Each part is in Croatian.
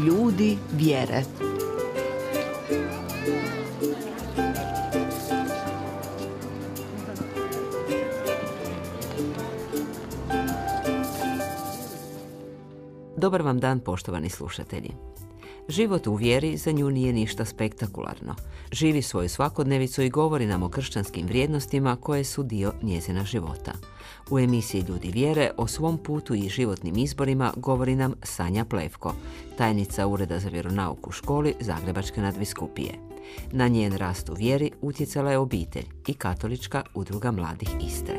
Ljudi vjere. Dobar vam dan, poštovani slušatelji. Život u vjeri za nju nije ništa spektakularno. Živi svoju svakodnevicu i govori nam o kršćanskim vrijednostima koje su dio njezina života. U emisiji Ljudi vjere o svom putu i životnim izborima govori nam Sanja Plevko, tajnica Ureda za vjeronauk u školi Zagrebačke nadbiskupije. Na njen rast u vjeri utjecala je obitelj i Katolička udruga mladih Istre.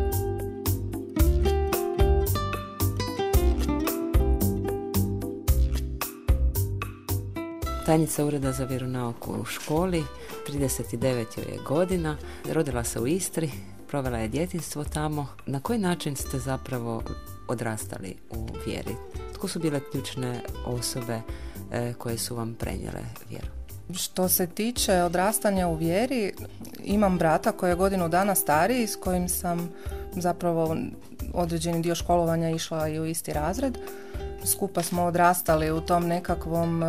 Tajnica Ureda za vjeronauk u školi, 39 joj je godina, rodila se u Istri, provela je djetinjstvo tamo. Na koji način ste zapravo odrastali u vjeri? Tko su bile ključne osobe koje su vam prenijele vjeru? Što se tiče odrastanja u vjeri, imam brata koji je godinu dana stariji, s kojim sam zapravo određeni dio školovanja išla i u isti razred. Skupa smo odrastali u tom nekakvom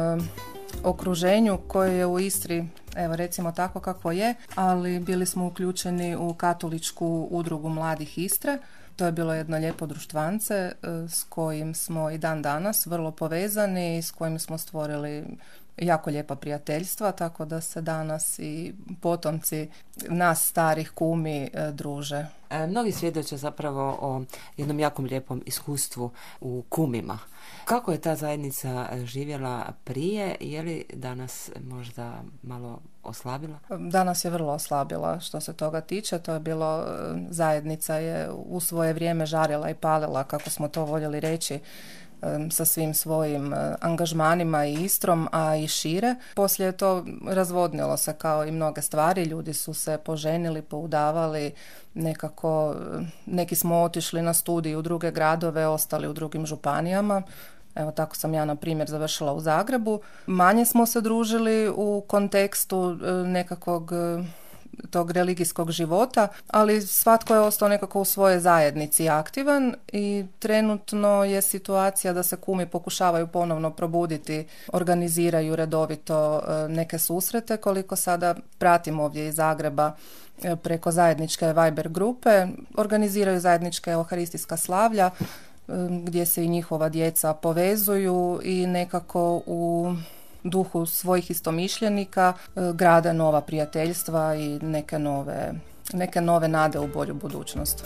okruženju koje je u Istri, evo recimo tako kakvo je, ali bili smo uključeni u Katoličku udrugu mladih Istre. To je bilo jedno lijepo društvance s kojim smo i dan danas vrlo povezani i s kojim smo stvorili jako lijepa prijateljstva, tako da se danas i potomci nas starih kumi druže. Mnogi svjedoče zapravo o jednom jakom lijepom iskustvu u kumima. Kako je ta zajednica živjela prije? Je li danas možda malo oslabila? Danas je vrlo oslabila što se toga tiče. To je bilo, zajednica je u svoje vrijeme žarila i palila, kako smo to voljeli reći, sa svim svojim angažmanima i Istrom, a i šire. Poslije je to razvodnilo se kao i mnoge stvari. Ljudi su se poženili, poudavali, nekako neki smo otišli na studij u druge gradove, ostali u drugim županijama. Evo tako sam ja na primjer završila u Zagrebu. Manje smo se družili u kontekstu nekakvog tog religijskog života, ali svatko je ostao nekako u svojoj zajednici aktivan i trenutno je situacija da se kumi pokušavaju ponovno probuditi, organiziraju redovito neke susrete, koliko sada pratim ovdje iz Zagreba preko zajedničke Viber grupe, organiziraju zajedničke euharistijska slavlja gdje se i njihova djeca povezuju i nekako u duhu svojih istomišljenika grade nova prijateljstva i neke nove nade u bolju budućnost.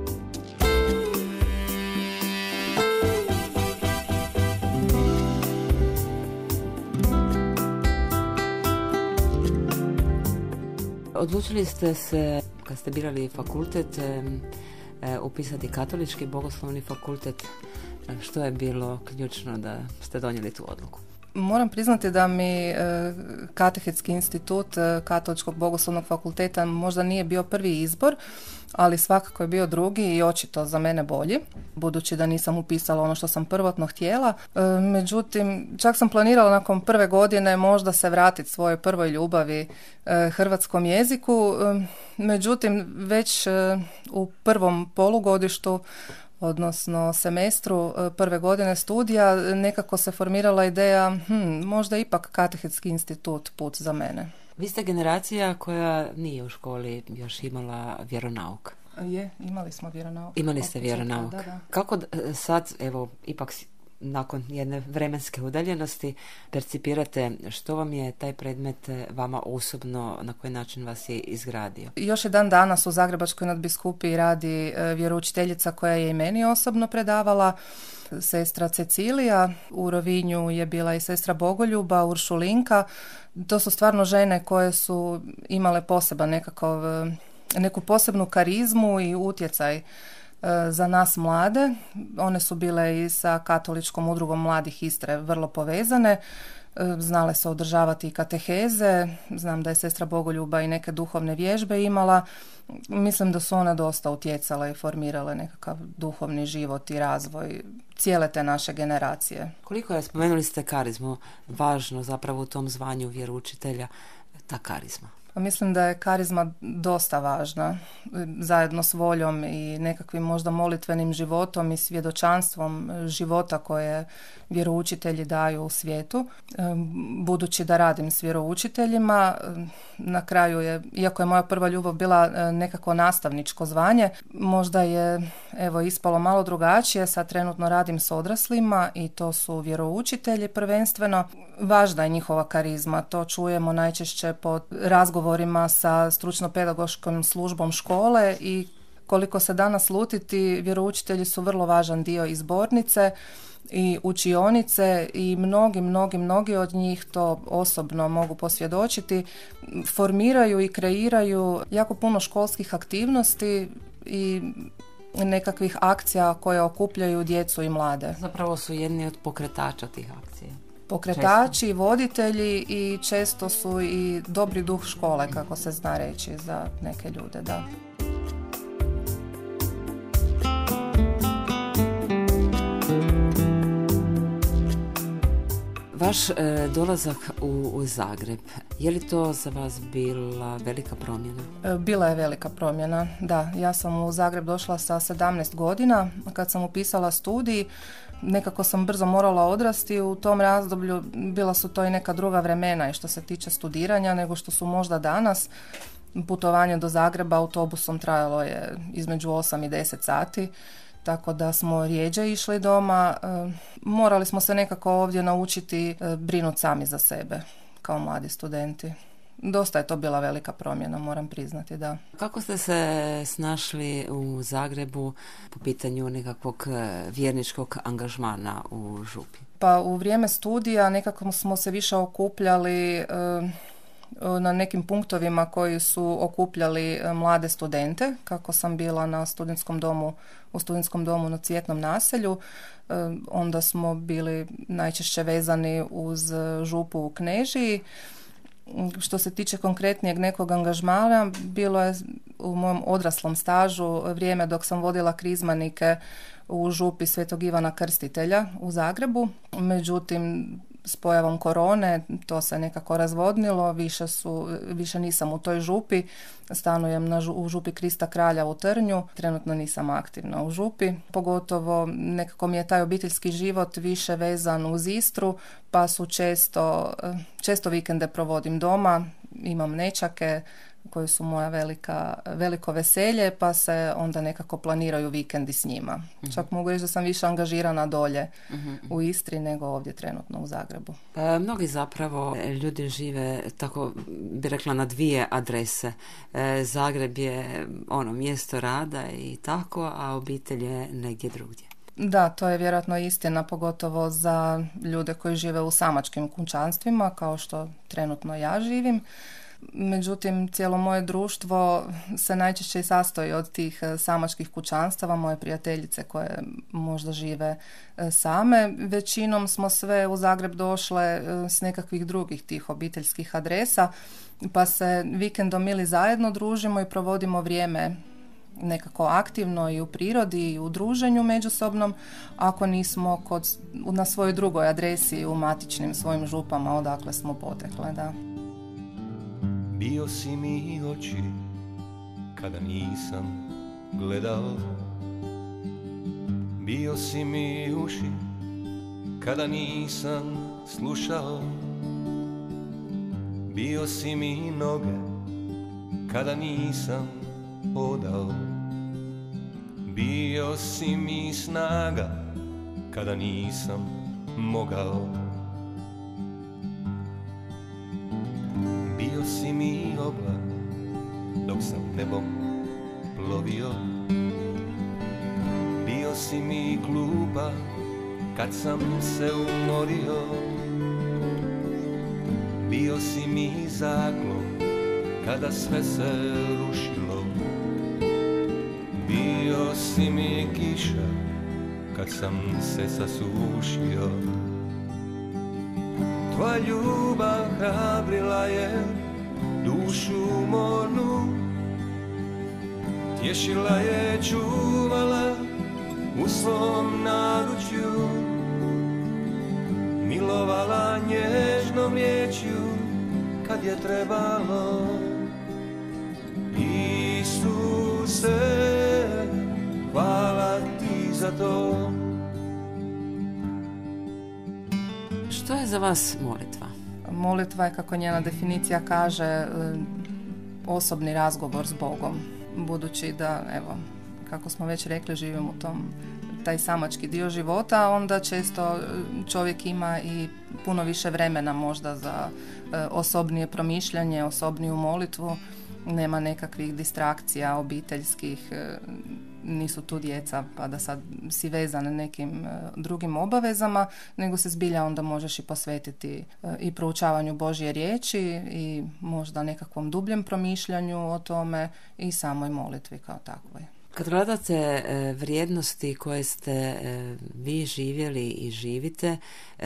Odlučili ste se, kad ste birali fakultet, upisati Katolički bogoslovni fakultet. Što je bilo ključno da ste donijeli tu odluku? Moram priznati da mi Katehetski institut Katoličkog bogoslovnog fakulteta možda nije bio prvi izbor, ali svakako je bio drugi i očito za mene bolji, budući da nisam upisala ono što sam prvotno htjela. Međutim, čak sam planirala nakon prve godine možda se vratiti svojoj prvoj ljubavi hrvatskom jeziku. Međutim, već u prvom polugodištu, odnosno semestru prve godine studija, nekako se formirala ideja možda ipak Katehetski institut put za mene. Vi ste generacija koja nije u školi još imala vjeronauk. Imali smo vjeronauk. Imali ste vjeronauk. Da. Kako sad, evo, ipak nakon jedne vremenske udaljenosti percipirate što vam je taj predmet vama osobno, na koji način vas je izgradio? Još je dan danas u Zagrebačkoj nadbiskupiji radi vjeroučiteljica koja je i meni osobno predavala, sestra Cecilija. U Rovinju je bila i sestra Bogoljuba, Uršulinka. To su stvarno žene koje su imale poseban neku posebnu karizmu i utjecaj za nas mlade. One su bile i sa Katoličkom udrugom mladih Istre vrlo povezane. Znale su održavati i kateheze. Znam da je sestra Bogoljuba i neke duhovne vježbe imala. Mislim da su one dosta utjecale i formirale nekakav duhovni život i razvoj cijele te naše generacije. Koliko je, spomenuli ste karizmu, važno zapravo u tom zvanju vjeroučitelja, ta karizma? Mislim da je karizma dosta važna, zajedno s voljom i nekakvim možda molitvenim životom i svjedočanstvom života koje vjeroučitelji daju u svijetu. Budući da radim s vjeroučiteljima, na kraju je, iako je moja prva ljubav bila nekako nastavničko zvanje, možda je ispalo malo drugačije. Sad trenutno radim s odraslima i to su vjeroučitelji prvenstveno. Važna je njihova karizma, to čujemo najčešće po razgovorima sa stručno-pedagoškom službom škole i koliko se danas slutiti, vjeroučitelji su vrlo važan dio i zbornice i učionice i mnogi od njih, to osobno mogu posvjedočiti, formiraju i kreiraju jako puno školskih aktivnosti i nekakvih akcija koje okupljaju djecu i mlade. Zapravo su jedni od pokretača tih akcija. Pokretači, često voditelji i često su i dobri duh škole, kako se zna reći za neke ljude, da. Vaš dolazak u Zagreb, je li to za vas bila velika promjena? Bila je velika promjena, da. Ja sam u Zagreb došla sa 17 godina. Kad sam upisala studij, nekako sam brzo morala odrasti. U tom razdoblju bila su to i neka druga vremena i što se tiče studiranja nego što su možda danas. Putovanje do Zagreba autobusom trajalo je između 8 i 10 sati. Tako da smo rjeđe išli doma. Morali smo se nekako ovdje naučiti brinuti sami za sebe kao mladi studenti. Dosta je to bila velika promjena, moram priznati, da. Kako ste se snašli u Zagrebu po pitanju nekakvog vjerničkog angažmana u župi? Pa u vrijeme studija nekako smo se više okupljali na nekim punktovima koji su okupljali mlade studente, kako sam bila na u studentskom domu na Cvjetnom naselju. Onda smo bili najčešće vezani uz župu u Knežiji. Što se tiče konkretnijeg nekog angažmana, bilo je u mom odraslom stažu vrijeme dok sam vodila krizmanike u župi Svetog Ivana Krstitelja u Zagrebu. Međutim, s pojavom korone to se nekako razvodnilo, više nisam u toj župi, stanujem u župi Krista Kralja u Trnju, trenutno nisam aktivna u župi, pogotovo nekako mi je taj obiteljski život više vezan uz Istru, pa su često vikende provodim doma, imam nećake koji su moja veliko veselje, pa se onda nekako planiraju vikendi s njima. Čak mogu reći da sam više angažirana dolje u Istri nego ovdje trenutno u Zagrebu. Mnogi zapravo ljudi žive, tako bi rekla, na dvije adrese. Zagreb je mjesto rada i tako, a obitelj je negdje drugdje. Da, to je vjerojatno istina, pogotovo za ljude koji žive u samačkim kućanstvima, kao što trenutno ja živim. Međutim, cijelo moje društvo se najčešće i sastoji od tih samačkih kućanstava, moje prijateljice koje možda žive same. Većinom smo sve u Zagreb došle s nekakvih drugih tih obiteljskih adresa, pa se vikendom ili zajedno družimo i provodimo vrijeme nekako aktivno i u prirodi i u druženju međusobnom, ako nismo na svojoj drugoj adresi u matičnim svojim župama odakle smo potekle, da. Bio si mi oči kada nisam gledao, bio si mi uši kada nisam slušao, bio si mi noge kada nisam hodao, bio si mi snaga kada nisam mogao. Bio si mi oblak dok sam nebom plovio, bio si mi klupa kad sam se umorio, bio si mi zaklon kada sve se rušilo, bio si mi kiša kad sam se sasušio. Tvoja ljubav hrabrila je dušu umornu, tješila je, čuvala u svom naručju, milovala nježnom riječju kad je trebalo, Isuse, hvala ti za to. Što je za vas molitva? Molitva je, kako njena definicija kaže, osobni razgovor s Bogom. Budući da, evo, kako smo već rekli, živimo u taj samački dio života, onda često čovjek ima i puno više vremena možda za osobnije promišljanje, osobniju molitvu. Nema nekakvih distrakcija obiteljskih, nisu tu djeca pa da sad si vezan nekim drugim obavezama, nego se zbilja onda možeš i posvetiti i proučavanju Božje riječi i možda nekakvom dubljem promišljanju o tome i samoj molitvi kao takvoj. Kad gledate vrijednosti koje ste vi živjeli i živite,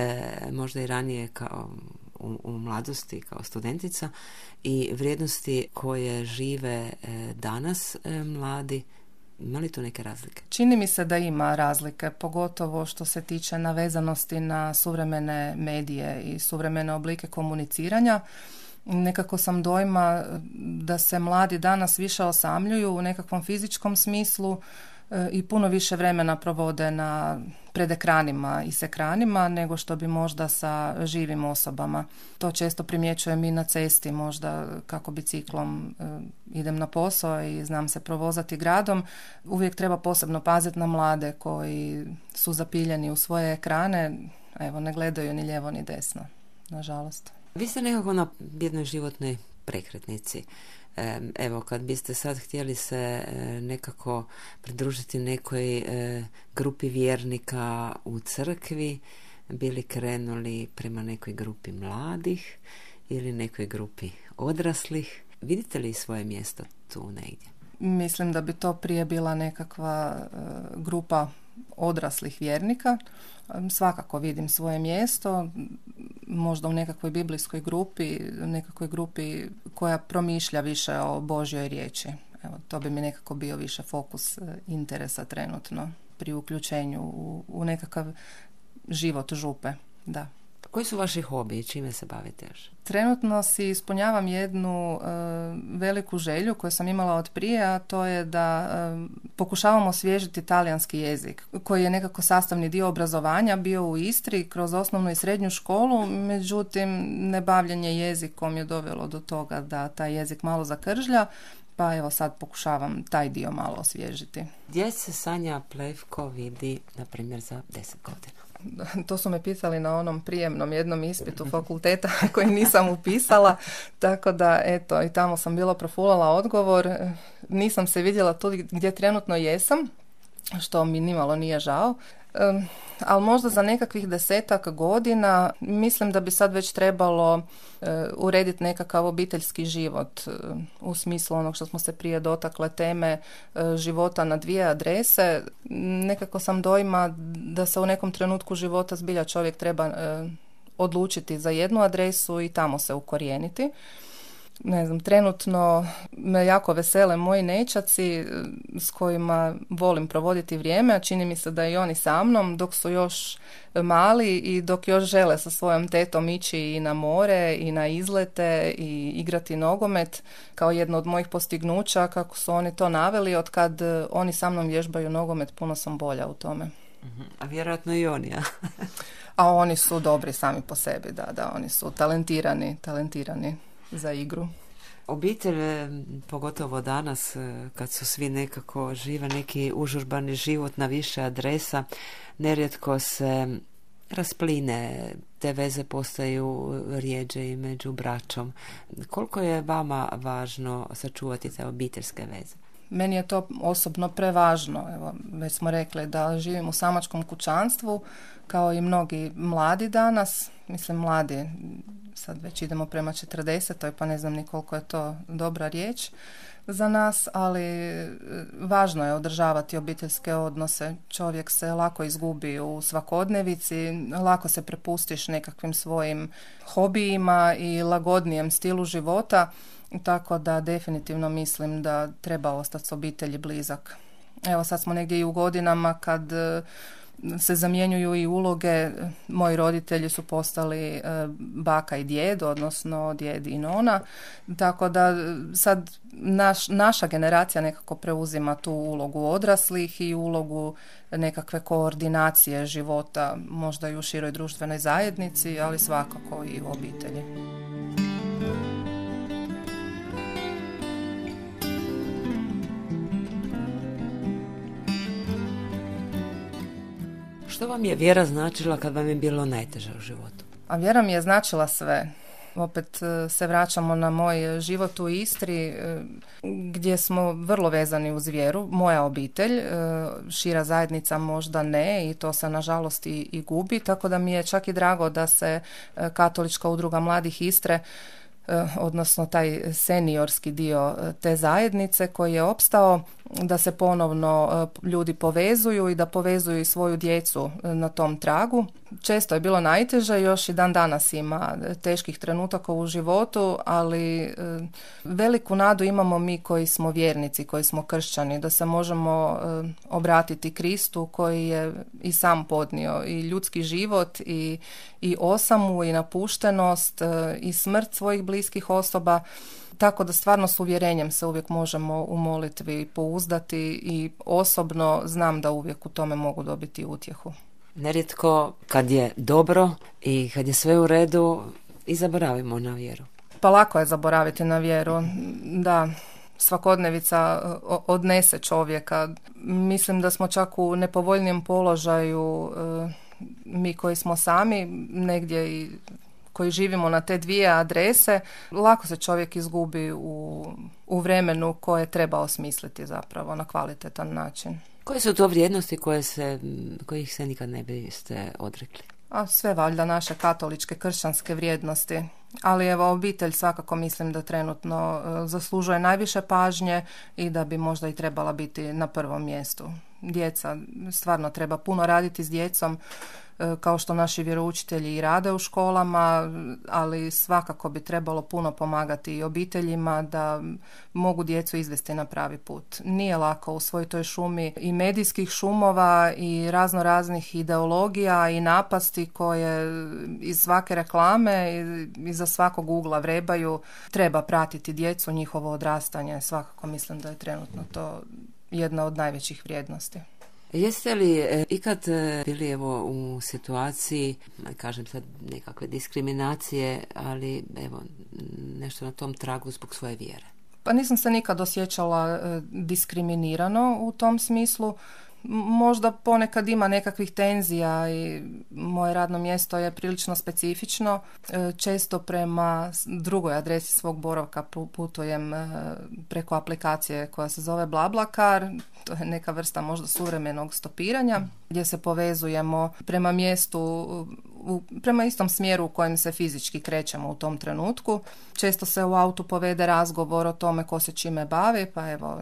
možda i ranije kao u mladosti kao studentica, i vrijednosti koje žive danas mladi, ima li tu neke razlike? Čini mi se da ima razlike, pogotovo što se tiče navezanosti na suvremene medije i suvremene oblike komuniciranja. Nekako sam dojma da se mladi danas više osamljuju u nekakvom fizičkom smislu i puno više vremena provode pred ekranima i s ekranima nego što bi možda sa živim osobama. To često primjećujem i na cesti, možda kako biciklom idem na posao i znam se provozati gradom. Uvijek treba posebno paziti na mlade koji su zapiljeni u svoje ekrane, evo, ne gledaju ni lijevo ni desno, nažalost. Vi ste nekako na jednoj životnoj prekretnici. Evo, kad biste sad htjeli se nekako pridružiti nekoj grupi vjernika u crkvi, bili krenuli prema nekoj grupi mladih ili nekoj grupi odraslih, vidite li svoje mjesto tu negdje? Mislim da bi to prije bila nekakva grupa odraslih vjernika. Svakako vidim svoje mjesto, možda u nekakvoj biblijskoj grupi, nekakvoj grupi koja promišlja više o Božjoj riječi. Evo, to bi mi nekako bio više fokus interesa trenutno pri uključenju u nekakav život župe. Da. Koji su vaši hobiji? Čime se bavite još? Trenutno si ispunjavam jednu veliku želju koju sam imala od prije, a to je da pokušavam osvježiti talijanski jezik, koji je nekako sastavni dio obrazovanja bio u Istri kroz osnovnu i srednju školu, međutim nebavljanje jezikom je dovelo do toga da taj jezik malo zakržlja, pa evo sad pokušavam taj dio malo osvježiti. Gdje se Sanja Plevko vidi, na primjer, za 10 godina? To su me pitali na onom prijemnom jednom ispitu fakulteta koji nisam upisala, tako da eto, i tamo sam bila profulala odgovor. Nisam se vidjela tu gdje trenutno jesam, što mi nimalo nije žao, ali možda za nekakvih 10 godina mislim da bi sad već trebalo urediti nekakav obiteljski život u smislu onog što smo se prije dotakle teme života na 2 adrese. Nekako sam dojma da se u nekom trenutku života zbilja čovjek treba odlučiti za jednu adresu i tamo se ukorijeniti. Ne znam, trenutno me jako vesele moji nećaci s kojima volim provoditi vrijeme, a čini mi se da i oni sa mnom dok su još mali i dok još žele sa svojom tetom ići i na more i na izlete i igrati nogomet kao jedno od mojih postignuća, kako su oni to naveli. Od kad oni sa mnom vježbaju nogomet, puno sam bolja u tome. A vjerojatno i oni, a? A oni su dobri sami po sebi, da, oni su talentirani za igru. Obitelj, pogotovo danas kad su svi nekako žive neki užurbani život na više adresa, nerijetko se raspline, te veze postaju rijeđe i među braćom. Koliko je vama važno sačuvati te obiteljske veze? Meni je to osobno prevažno. Evo, već smo rekli da živim u samačkom kućanstvu, kao i mnogi mladi danas. Mislim, mladi, sad već idemo prema 40, pa ne znam ni koliko je to dobra riječ za nas, ali važno je održavati obiteljske odnose. Čovjek se lako izgubi u svakodnevici, lako se prepustiš nekakvim svojim hobijima i lagodnijem stilu života, tako da definitivno mislim da treba ostati s obitelji blizak. Evo, sad smo negdje i u godinama kad se zamjenjuju i uloge. Moji roditelji su postali baka i djed, odnosno djed i nona, tako da sad naša generacija nekako preuzima tu ulogu odraslih i ulogu nekakve koordinacije života, možda i u široj društvenoj zajednici, ali svakako i u obitelji. Što vam je vjera značila kad vam je bilo najteže u životu? A vjera mi je značila sve. Opet se vraćamo na moj život u Istri, gdje smo vrlo vezani uz vjeru. Moja obitelj, šira zajednica možda ne, i to se nažalost i gubi, tako da mi je čak i drago da se Katolička udruga mladih Istre, odnosno taj seniorski dio te zajednice koji je opstao, da se ponovno ljudi povezuju i da povezuju i svoju djecu na tom tragu. Često je bilo najteže, još i dan danas ima teških trenutaka u životu, ali veliku nadu imamo mi koji smo vjernici, koji smo kršćani, da se možemo obratiti Kristu koji je i sam podnio i ljudski život i osamu i napuštenost i smrt svojih bliskih osoba. Tako da stvarno s uvjerenjem se uvijek možemo u molitvi pouzdati i osobno znam da uvijek u tome mogu dobiti utjehu. Nerijetko kad je dobro i kad je sve u redu i zaboravimo na vjeru. Pa lako je zaboraviti na vjeru, da. Svakodnevica odnese čovjeka. Mislim da smo čak u nepovoljnijem položaju mi koji smo sami, negdje i koji živimo na te dvije adrese. Lako se čovjek izgubi u vremenu koje treba osmisliti zapravo na kvalitetan način. Koje su to vrijednosti kojih se nikad ne biste odrekli? A sve valjda naše katoličke kršćanske vrijednosti. Ali evo, obitelj svakako mislim da trenutno zaslužuje najviše pažnje i da bi možda i trebala biti na prvom mjestu. Djeca, stvarno treba puno raditi s djecom, kao što naši vjeroučitelji i rade u školama, ali svakako bi trebalo puno pomagati i obiteljima da mogu djecu izvesti na pravi put. Nije lako u svoj toj šumi i medijskih šumova i razno raznih ideologija i napasti koje iz svake reklame i iza svakog ugla vrebaju. Treba pratiti djecu, njihovo odrastanje. Svakako mislim da je trenutno to jedna od najvećih vrijednosti. Jeste li ikad bili u situaciji, kažem sad nekakve diskriminacije, ali evo nešto na tom tragu zbog svoje vjere? Pa nisam se nikad osjećala diskriminirano u tom smislu. Možda ponekad ima nekakvih tenzija i moje radno mjesto je prilično specifično. Često prema drugoj adresi svog boravka putujem preko aplikacije koja se zove BlaBlaCar. To je neka vrsta možda suvremenog stopiranja gdje se povezujemo prema mjestu, prema istom smjeru u kojem se fizički krećemo u tom trenutku. Često se u autu povede razgovor o tome ko se čime bavi, pa evo,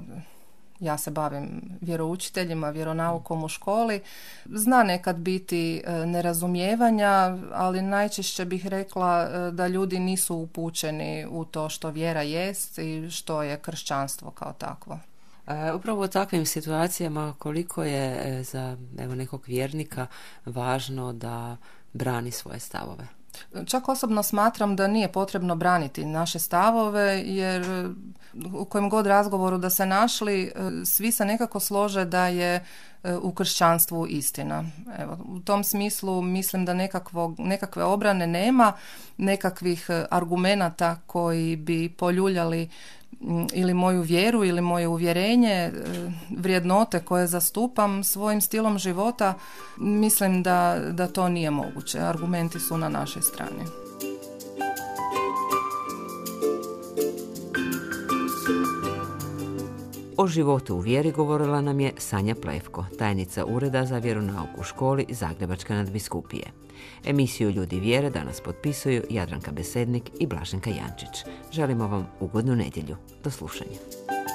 ja se bavim vjeroučiteljima, vjeronaukom u školi. Zna nekad biti nerazumijevanja, ali najčešće bih rekla da ljudi nisu upućeni u to što vjera jest i što je kršćanstvo kao takvo. Upravo u takvim situacijama koliko je za nekog vjernika važno da brani svoje stavove? Čak osobno smatram da nije potrebno braniti naše stavove, jer u kojem god razgovoru da se našli, svi se nekako slože da je u kršćanstvu istina. Evo, u tom smislu mislim da nekakve obrane nema, nekakvih argumenata koji bi poljuljali ili moju vjeru ili moje uvjerenje, vrijednote koje zastupam svojim stilom života. Mislim da to nije moguće. Argumenti su na našoj strani. O životu u vjeri govorila nam je Sanja Plevko, tajnica Ureda za vjeronauk u školi Zagrebačke nadbiskupije. Emisiju Ljudi vjere danas potpisuju Jadranka Besednik i Blaženka Jančić. Želimo vam ugodnu nedjelju. Do slušanja.